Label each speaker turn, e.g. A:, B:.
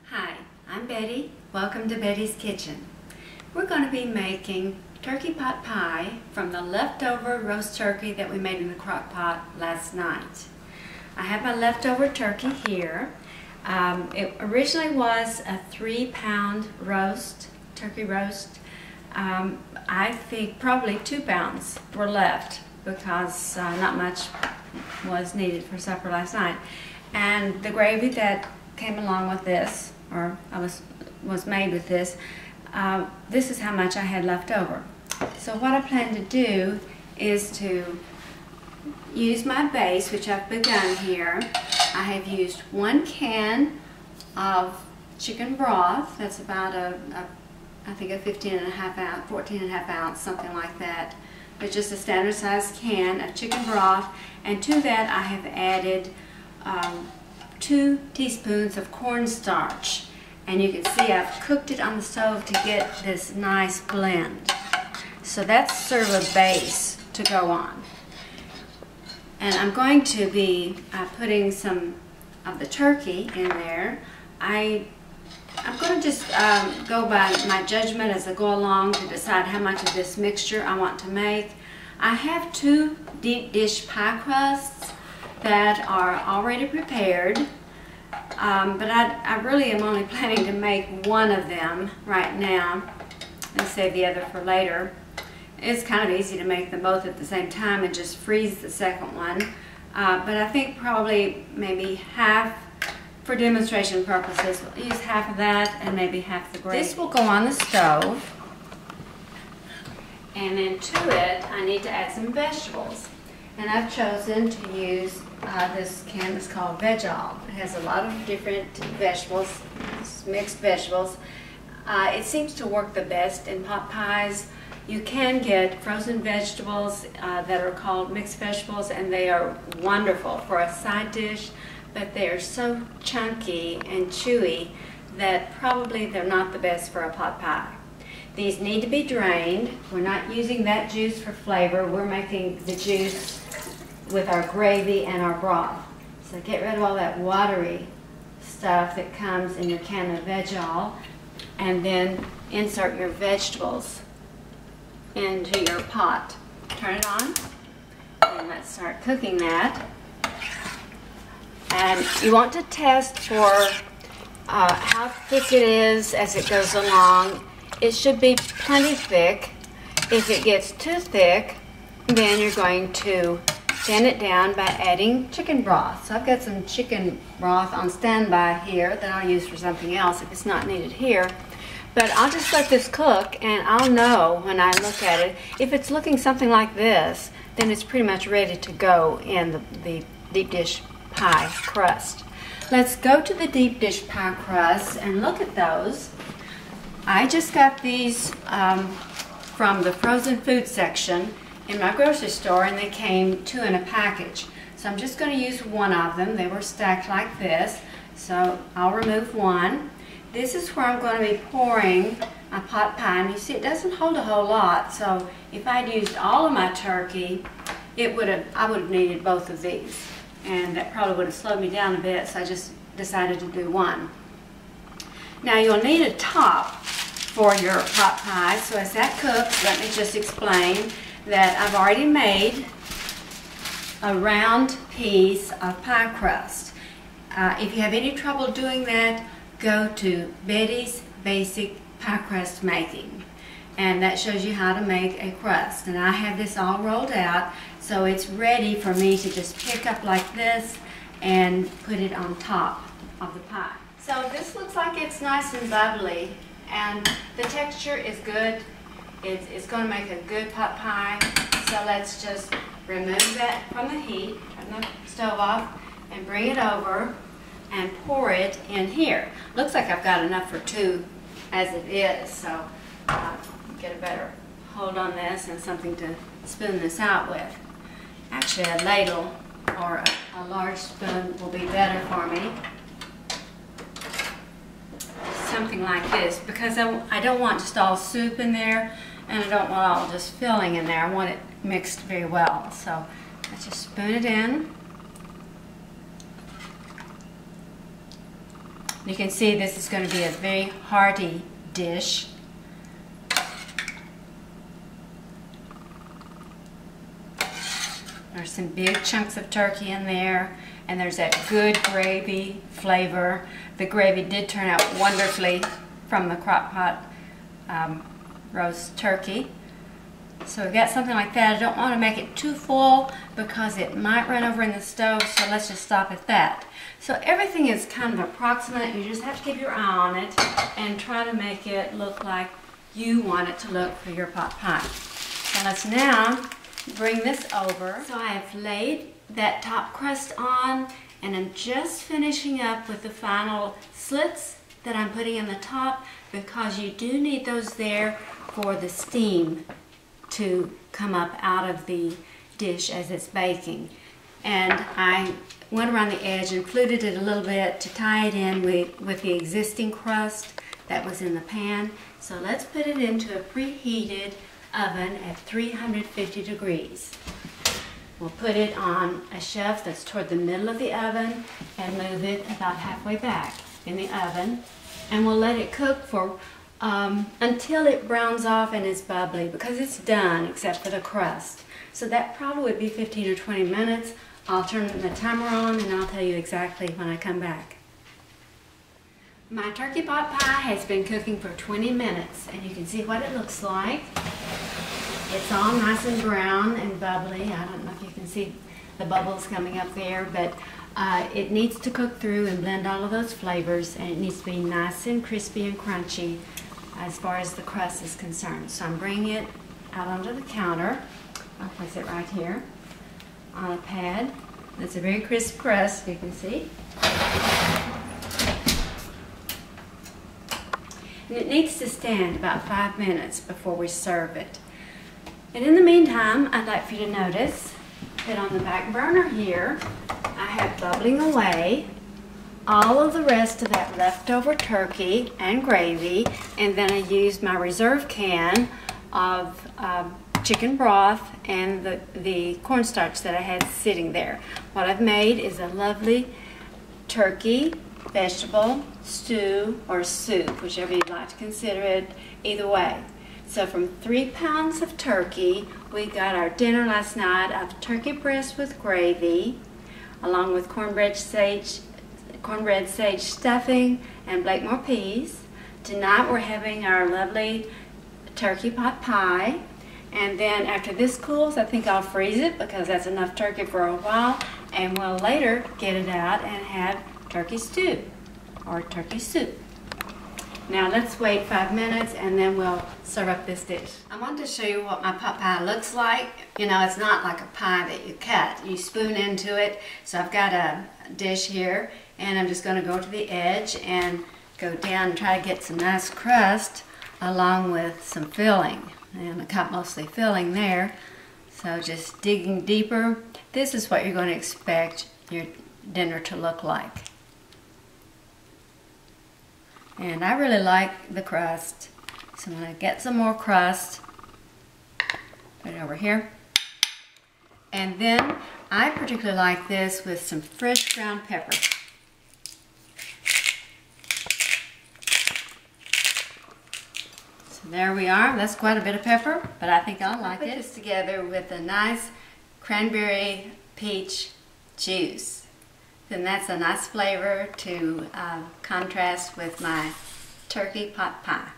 A: Hi, I'm Betty. Welcome to Betty's Kitchen. We're going to be making turkey pot pie from the leftover roast turkey that we made in the crock pot last night. I have my leftover turkey here. It originally was a 3-pound roast, turkey roast. I think probably 2 pounds were left because not much was needed for supper last night. And the gravy that came along with this, or was made with this, this is how much I had left over. So what I plan to do is to use my base, which I've begun here. I have used 1 can of chicken broth. That's about I think a 15.5 ounce, 14.5 ounce, something like that. But just a standard sized can of chicken broth, and to that I have added 2 teaspoons of cornstarch. And you can see I've cooked it on the stove to get this nice blend. So that's sort of a base to go on. And I'm going to be putting some of the turkey in there. I'm going to just go by my judgment as I go along to decide how much of this mixture I want to make. I have 2 deep dish pie crusts that are already prepared, but I really am only planning to make one of them right now and save the other for later. It's kind of easy to make them both at the same time and just freeze the second one, but I think probably maybe half, for demonstration purposes, we'll use half of that and maybe half the gravy. This will go on the stove, and then to it I need to add some vegetables. And I've chosen to use this can that's called Veg-All. It has a lot of different vegetables, mixed vegetables. It seems to work the best in pot pies. You can get frozen vegetables that are called mixed vegetables, and they are wonderful for a side dish, but they are so chunky and chewy that probably they're not the best for a pot pie. These need to be drained. We're not using that juice for flavor. We're making the juice with our gravy and our broth. So get rid of all that watery stuff that comes in your can of Veg-All, and then insert your vegetables into your pot. Turn it on, and let's start cooking that. And you want to test for how thick it is as it goes along. It should be plenty thick. If it gets too thick, then you're going to thin it down by adding chicken broth. So I've got some chicken broth on standby here that I'll use for something else if it's not needed here. But I'll just let this cook, and I'll know when I look at it. If it's looking something like this, then it's pretty much ready to go in the deep dish pie crust. Let's go to the deep dish pie crust and look at those. I just got these from the frozen food section in my grocery store, and they came 2 in a package. So I'm just going to use one of them. They were stacked like this, so I'll remove one. This is where I'm going to be pouring my pot pie, and you see it doesn't hold a whole lot, so if I'd used all of my turkey, I would have needed both of these, and that probably would have slowed me down a bit, so I just decided to do one. Now you'll need a top for your pot pie, so as that cooks, let me just explain that I've already made a round piece of pie crust. If you have any trouble doing that, go to Betty's Basic Pie Crust Making, and that shows you how to make a crust. And I have this all rolled out, so it's ready for me to just pick up like this and put it on top of the pie. So this looks like it's nice and bubbly, and the texture is good. It's going to make a good pot pie. So let's just remove that from the heat, turn the stove off, and bring it over and pour it in here. Looks like I've got enough for 2 as it is, so get a better hold on this and something to spoon this out with. Actually, a ladle or a large spoon will be better for me. Something like this, because I don't want just all soup in there, and I don't want all just filling in there. I want it mixed very well. So let's just spoon it in. You can see this is going to be a very hearty dish. There's some big chunks of turkey in there, and there's that good gravy flavor. The gravy did turn out wonderfully from the crock pot roast turkey. So we've got something like that. I don't want to make it too full because it might run over in the stove, so let's just stop at that. So everything is kind of approximate. You just have to keep your eye on it and try to make it look like you want it to look for your pot pie. So let's now bring this over. So I have laid that top crust on, and I'm just finishing up with the final slits that I'm putting in the top, because you do need those there for the steam to come up out of the dish as it's baking. And I went around the edge and fluted it a little bit to tie it in with the existing crust that was in the pan. So let's put it into a preheated oven at 350 degrees. We'll put it on a shelf that's toward the middle of the oven and move it about halfway back in the oven. And we'll let it cook for until it browns off and is bubbly, because it's done except for the crust. So that probably would be 15 or 20 minutes. I'll turn the timer on and I'll tell you exactly when I come back. My turkey pot pie has been cooking for 20 minutes, and you can see what it looks like. It's all nice and brown and bubbly. I don't know if you can see the bubbles coming up there, but it needs to cook through and blend all of those flavors, and it needs to be nice and crispy and crunchy as far as the crust is concerned. So I'm bringing it out onto the counter. I'll place it right here on a pad. It's a very crisp crust, you can see. And it needs to stand about 5 minutes before we serve it. And in the meantime, I'd like for you to notice that on the back burner here, I have bubbling away all of the rest of that leftover turkey and gravy, and then I used my reserve can of chicken broth and the cornstarch that I had sitting there. What I've made is a lovely turkey vegetable stew or soup, whichever you'd like to consider it, either way. So from 3 pounds of turkey, we got our dinner last night of turkey breast with gravy, along with cornbread-sage stuffing and Blakemore peas. Tonight we're having our lovely turkey pot pie. And then after this cools, I think I'll freeze it because that's enough turkey for a while, and we'll later get it out and have turkey stew or turkey soup. Now let's wait 5 minutes and then we'll serve up this dish. I wanted to show you what my pot pie looks like. You know, it's not like a pie that you cut. You spoon into it. So I've got a dish here, and I'm just going to go to the edge and go down and try to get some nice crust along with some filling. And I got mostly filling there. So just digging deeper. This is what you're going to expect your dinner to look like. And I really like the crust, so I'm going to get some more crust, put it over here. And then I particularly like this with some fresh ground pepper. So there we are. That's quite a bit of pepper, but I think I'll like it. Put this together with a nice cranberry peach juice. Then that's a nice flavor to contrast with my turkey pot pie.